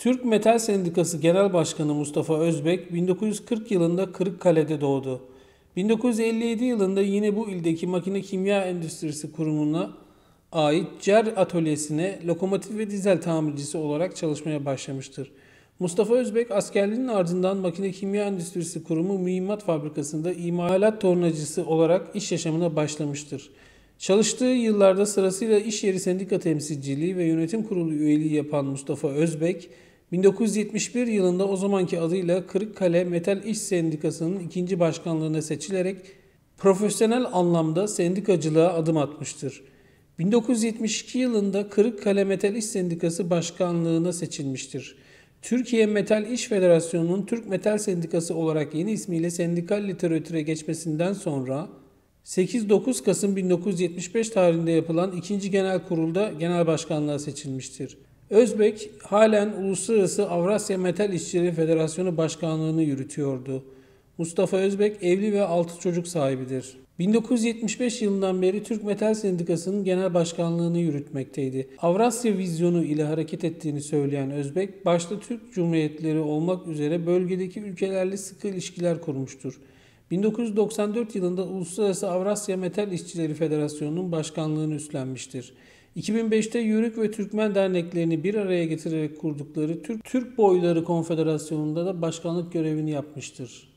Türk Metal Sendikası Genel Başkanı Mustafa Özbek 1940 yılında Kırıkkale'de doğdu. 1957 yılında yine bu ildeki Makine Kimya Endüstrisi Kurumu'na ait CER atölyesine lokomotif ve dizel tamircisi olarak çalışmaya başlamıştır. Mustafa Özbek askerliğinin ardından Makine Kimya Endüstrisi Kurumu Mühimmat Fabrikası'nda imalat tornacısı olarak iş yaşamına başlamıştır. Çalıştığı yıllarda sırasıyla iş yeri sendika temsilciliği ve yönetim kurulu üyeliği yapan Mustafa Özbek, 1971 yılında o zamanki adıyla Kırıkkale Metal İş Sendikası'nın ikinci başkanlığına seçilerek profesyonel anlamda sendikacılığa adım atmıştır. 1972 yılında Kırıkkale Metal İş Sendikası başkanlığına seçilmiştir. Türkiye Metal İş Federasyonu'nun Türk Metal Sendikası olarak yeni ismiyle sendikal literatüre geçmesinden sonra 8-9 Kasım 1975 tarihinde yapılan 2. Genel Kurul'da genel başkanlığa seçilmiştir. Özbek halen Uluslararası Avrasya Metal İşçileri Federasyonu Başkanlığını yürütüyordu. Mustafa Özbek evli ve 6 çocuk sahibidir. 1975 yılından beri Türk Metal Sendikası'nın genel başkanlığını yürütmekteydi. Avrasya vizyonu ile hareket ettiğini söyleyen Özbek, başta Türk Cumhuriyetleri olmak üzere bölgedeki ülkelerle sıkı ilişkiler kurmuştur. 1994 yılında Uluslararası Avrasya Metal İşçileri Federasyonu'nun başkanlığını üstlenmiştir. 2005'te Yörük ve Türkmen derneklerini bir araya getirerek kurdukları Türk Boyları Konfederasyonu'nda da başkanlık görevini yapmıştır.